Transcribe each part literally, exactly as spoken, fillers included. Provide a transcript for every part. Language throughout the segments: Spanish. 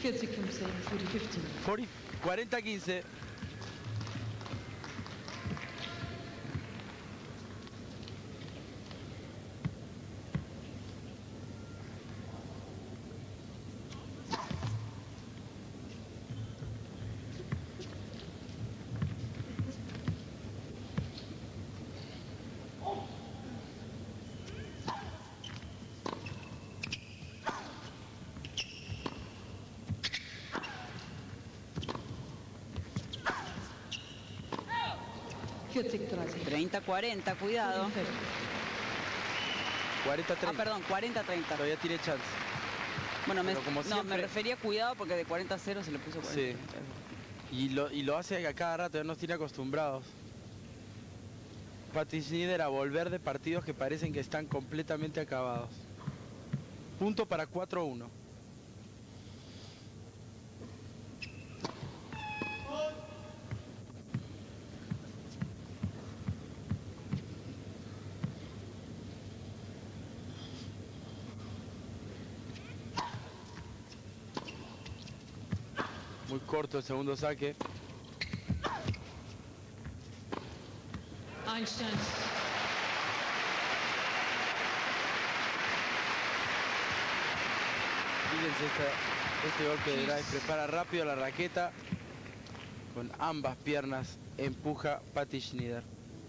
vierzig fünfzehn, vierzig fünfzehn. cuarenta quince. vierzig dreißig. treinta cuarenta, cuidado. cuarenta Ah, treinta. perdón, cuarenta treinta. Todavía tiene chance. Bueno, me, Pero como no, siempre- me refería cuidado porque de cuarenta a cero se le puso cuarenta. Sí. Y lo, y lo hace a cada rato, ya nos tiene acostumbrados. Patty Schnyder a volver de partidos que parecen que están completamente acabados. Punto para cuatro uno. Muy corto el segundo saque. Einstein. Fíjense esta- este golpe de drive. Prepara rápido la raqueta. Con ambas piernas empuja Patty Schnyder.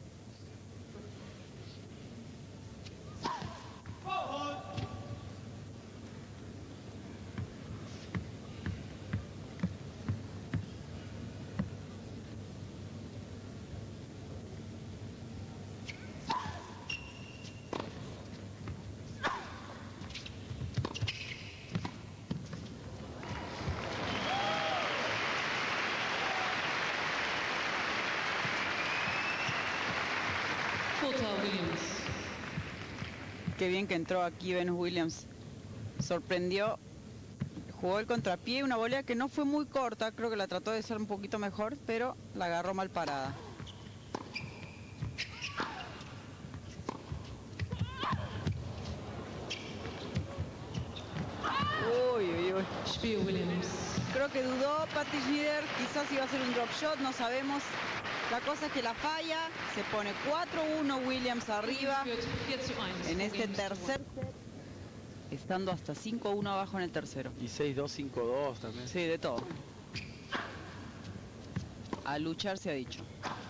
Porter Williams. Qué bien que entró aquí Venus Williams. Sorprendió. Jugó el contrapié, una volea que no fue muy corta. Creo que la trató de ser un poquito mejor, pero la agarró mal parada. Uy, uy, uy. Spiel Williams. Creo que dudó Patty Schnyder, quizás iba a ser un drop shot, no sabemos. La cosa es que la falla, se pone cuatro uno Williams arriba vier zu eins. en este Williams tercer gewonnen. set, estando hasta cinco uno abajo en el tercero. Y seis dos cinco dos también. Sí, de todo. A luchar se ha dicho.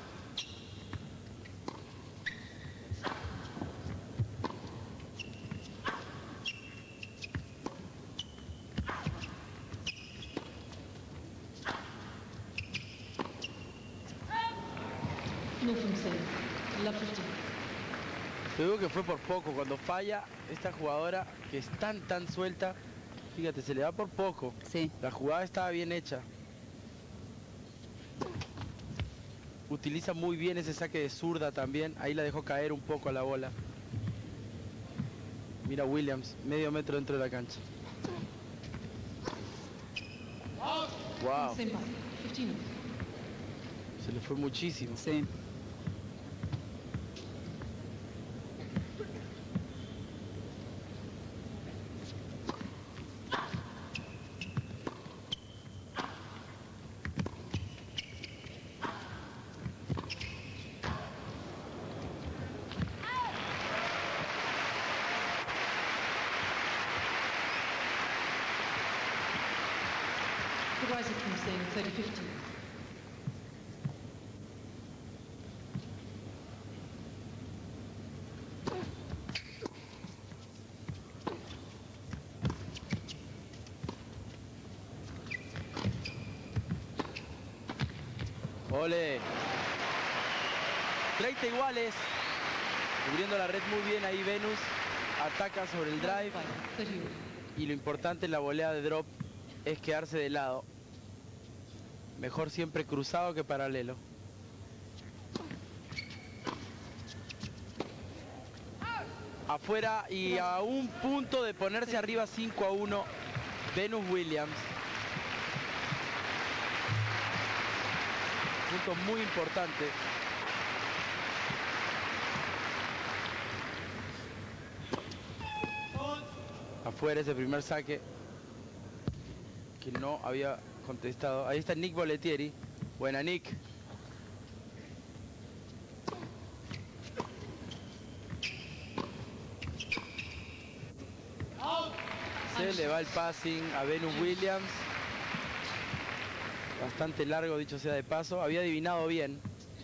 null fünfzehn. Love fifteen. Te digo que fue por poco. Cuando falla esta jugadora que es tan tan suelta, fíjate, se le da por poco. Sí. La jugada estaba bien hecha. Utiliza muy bien ese saque de zurda también. Ahí la dejó caer un poco a la bola. Mira Williams, medio metro dentro de la cancha. Wow, fünfzehn Ball. fifteen. se le fue muchísimo. Sí. dreißig fünfzehn, thirty fifteen. Ole. treinta iguales. Cubriendo la red muy bien ahí Venus. Ataca sobre el drive. thirty. Y lo importante en la volea de drop es quedarse de lado. Mejor siempre cruzado que paralelo. Afuera y a un punto de ponerse arriba cinco a uno Venus Williams. Punto muy importante. Afuera ese primer saque que no había contestado. Ahí está Nick Bollettieri. Buena, Nick. Se le va el passing a Venus Williams. Bastante largo, dicho sea de paso. Había adivinado bien.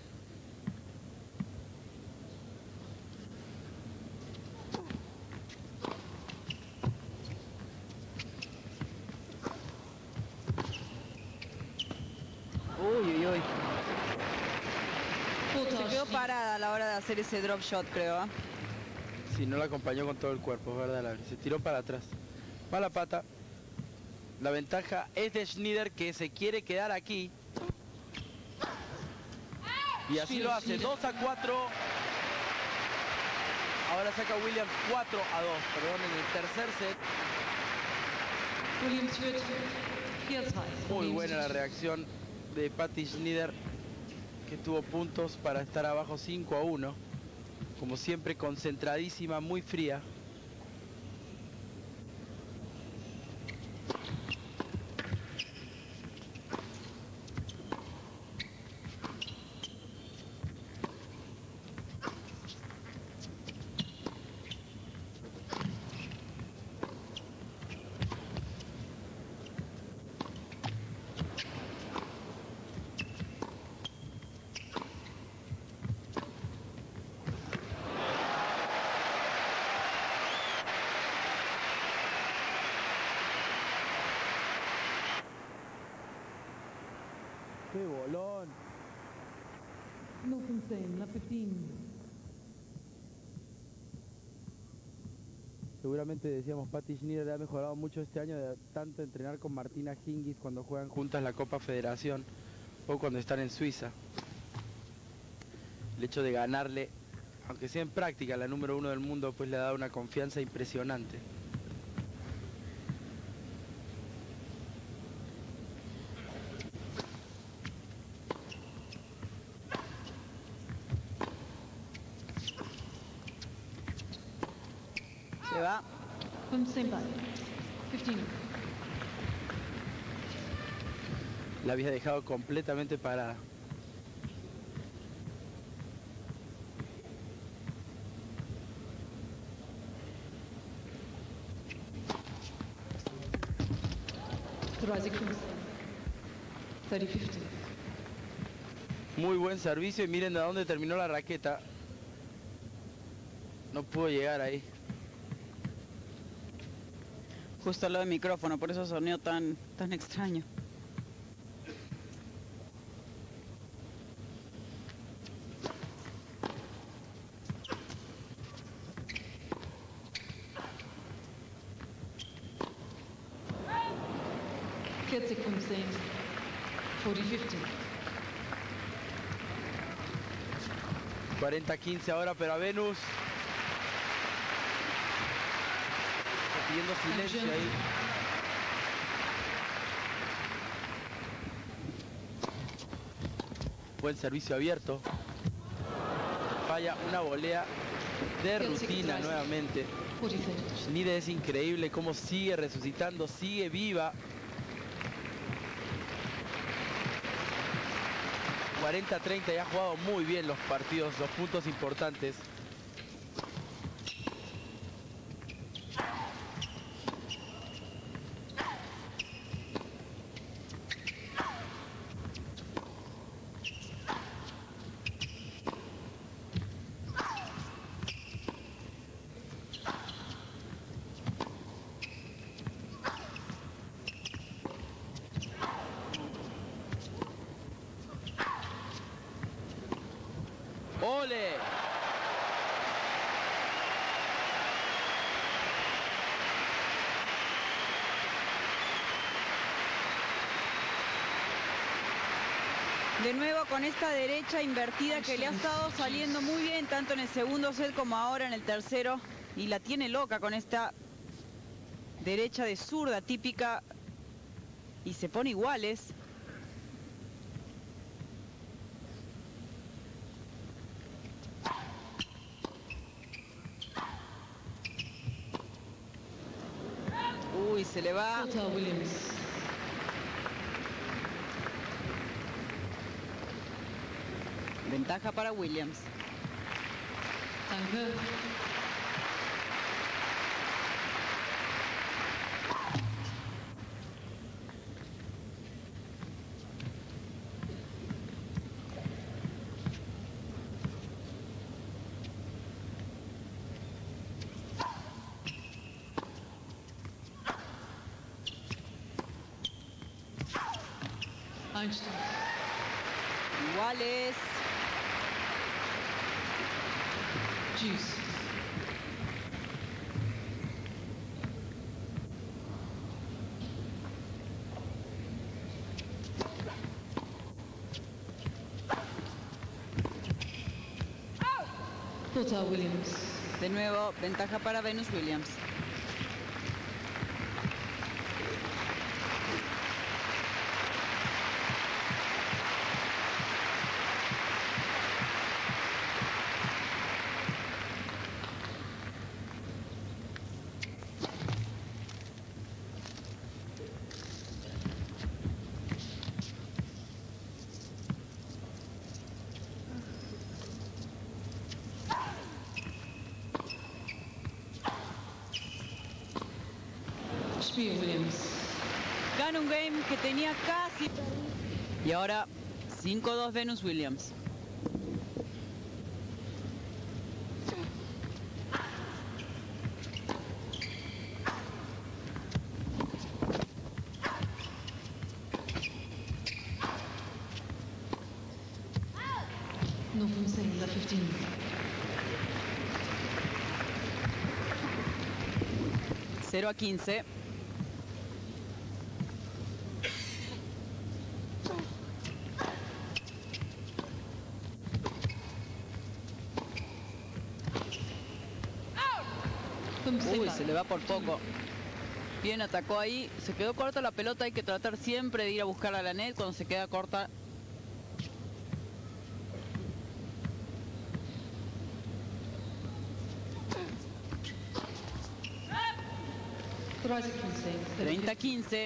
Uy, uy, uy. Se Portage. quedó parada a la hora de hacer ese drop shot, creo. ¿eh? Sí, no la acompañó con todo el cuerpo, es verdad, Laura. Se tiró para atrás. Mala pata. La ventaja es de Schneider, que se quiere quedar aquí. Y así lo hace, dos a cuatro. Ahora saca Williams cuatro a dos, perdón, en el tercer set. Williams führt vier zwei. Muy buena la reacción de Patty Schneider, que tuvo puntos para estar abajo cinco a uno. Como siempre, concentradísima, muy fría. ¡Qué bolón! Nothing same, la fifteen. Seguramente decíamos, Patty Schneider ha mejorado mucho este año de tanto entrenar con Martina Hingis cuando juegan juntas la Copa Federación o cuando están en Suiza. El hecho de ganarle, aunque sea en práctica, la número uno del mundo, pues le da una confianza impresionante. Se va. fünfzehn Ball. fifteen. La había dejado completamente parada. dreißig fünfzehn. thirty fifty. Muy buen servicio y miren de dónde terminó la raqueta. No pudo llegar ahí. Justo al lado del micrófono, por eso sonó tan, tan extraño. vierzig fünfzehn. forty fifty. cuarenta quince ahora, pero a Venus. Está pidiendo silencio ahí. Buen servicio abierto. Falla una volea de rutina nuevamente. forty-seven. Schneider es increíble cómo sigue resucitando, sigue viva. cuarenta treinta y ha jugado muy bien los partidos, los puntos importantes. ¡Ole! De nuevo con esta derecha invertida que le ha estado saliendo muy bien, tanto en el segundo set como ahora en el tercero. Y la tiene loca con esta derecha de zurda típica. Y se pone iguales. Uy, se le va. Porter Williams. Ventaja para Williams. Danke. Einstein. Iguales. Juice. Total Williams. De nuevo, ventaja para Venus Williams. Spiel Williams. Gana un game que tenía casi... Y ahora cinco dos Venus Williams. No fünfzehn, la fifteen. cero a quince. Uy, se le va por poco. Bien, atacó ahí. Se quedó corta la pelota. Hay que tratar siempre de ir a buscar a la net cuando se queda corta. treinta a quince.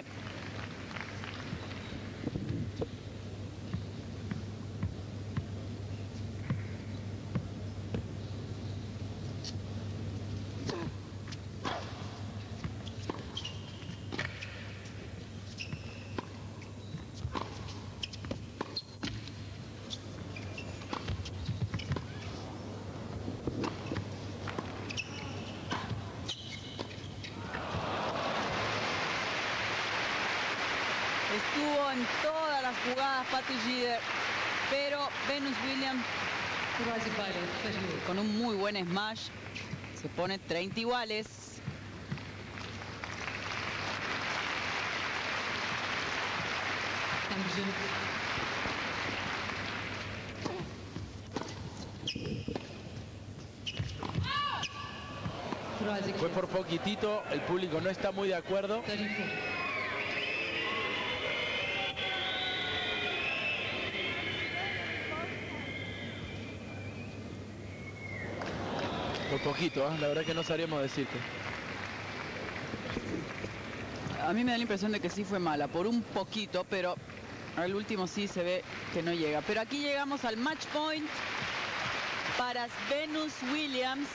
Estuvo en todas las jugadas Patty Gidder, pero Venus Williams con un muy buen smash se pone treinta iguales. Fue por poquitito, el público no está muy de acuerdo. Por poquito, ¿eh? La verdad que no sabríamos decirte. A mí me da la impresión de que sí fue mala, por un poquito, pero al último sí se ve que no llega. Pero aquí llegamos al match point para Venus Williams.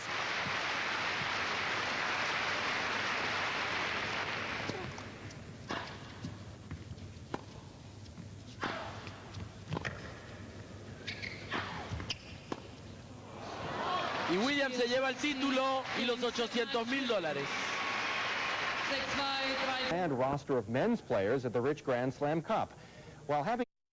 Y Williams se lleva el título y los ochocientos mil dólares. And roster of men's players at the Rich Grand Slam Cup. While having